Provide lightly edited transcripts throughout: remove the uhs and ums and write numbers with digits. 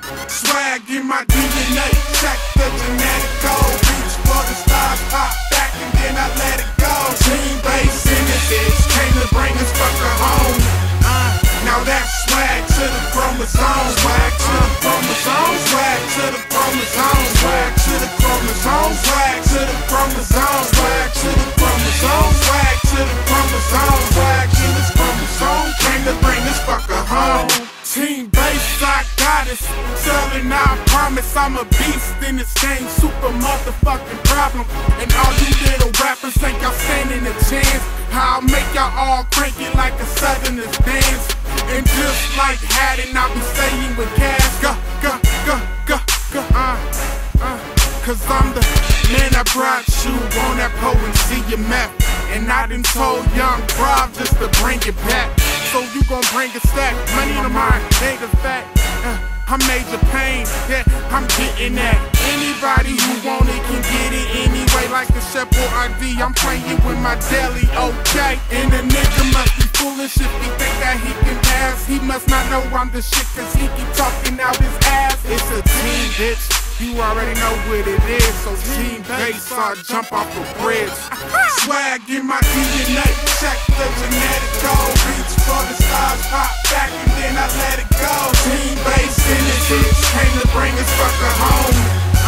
Swag in my DNA, check the genetic code. Reach for the stars, pop back and then I let it go. Team base in this bitch, came to bring us fucker home. Now that's swag to the chromosome. Swag to the chromosome. Swag to the chromosome. Swag to the chromosome. Swag to the chromosome. Swag to the chromosome. Swag to the chromosome. Swag to this chromosome. Came to bring this fucker home. Team base, I got it. Selling, I promise I'm a beast in this game. Super motherfucking problem. And all you little rappers think y'all standing a chance. I'll make y'all all cranky like a Southerners dance. And just like Haddon, I'll be saying with cash, cause I'm the man that brought you on that potency you met. And I done told young Rob just to bring it back. So you gon' bring a stack, money to mine, ain't a fact. I'm Major Pain, yeah, I'm getting that. Anybody who want it can get it anyway. Like a chef or ID, I'm playing with my deli, okay. And the nigga must be foolish if he think that he can pass. He must not know I'm the shit cause he keep talking out his ass. It's a team, bitch, you already know what it is. So team base, I jump off the bridge. Swag in my DNA, check the genetic code. Reach for the stars, pop back and then I let it go. Team base in this bitch, came to bring us fucker home.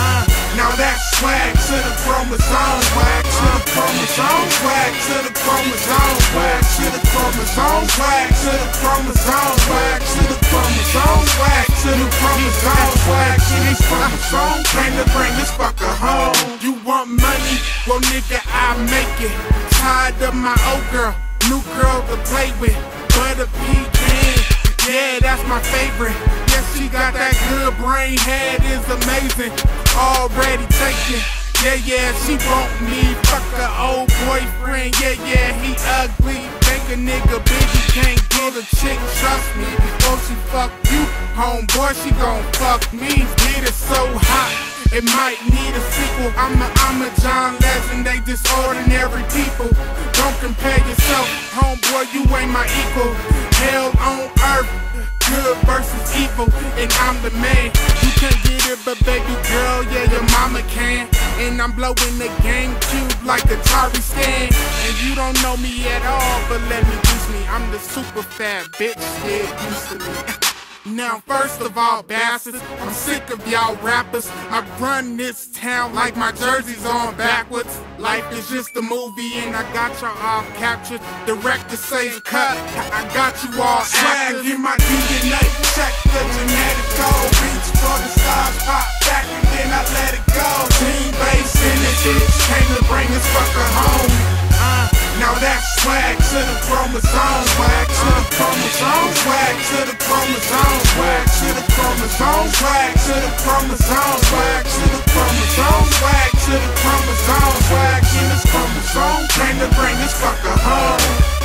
Now that's swag to the chromosome. Swag to the chromosome. Swag to the chromosome. Swag to the chromosome. Swag to the chromosome. Swag to the chromosome. Swag to the chromosome. Swag to this chromosome. Came to bring this fucker home. You want money? Well, nigga, I make it. Tired of my old girl, new girl to play with. Butter pecan, yeah, that's my favorite. Yeah, she got that good brain, head is amazing. Already taken, yeah, she want me. Fuck her old boyfriend, yeah, he ugly. Think a nigga big, he can't get a chick, trust me. Before she fuck you, homeboy, she gon' fuck me. Get it so hot, it might need a sequel. I'm a John Legend, they just ordinary people. Don't compare yourself, homeboy, you ain't my equal. Hell on earth, good versus evil, and I'm the man. You can't get it, but baby girl, yeah, your mama can. And I'm blowing the GameCube like Atari stand. And you don't know me at all, but let me use me. I'm the super fat bitch, yeah, used to me. Now first of all, bastards, I'm sick of y'all rappers. I run this town like my jersey's on backwards. Life is just a movie and I got y'all all captured. Director saying cut, I got you all actors. Swag in my DNA, check the genetic code. Reach for the stars, pop back and then I let it go. Team base in this bitch, came to bring us fucker home. Now that's swag to the chromosome. Swag to the chromosome. Swag to the chromosome. Swag to the chromosome. Swag to the chromosome. Swag to the chromosome. Swag to the chromosome. Swag in this chromosome. Came to bring this fucker home.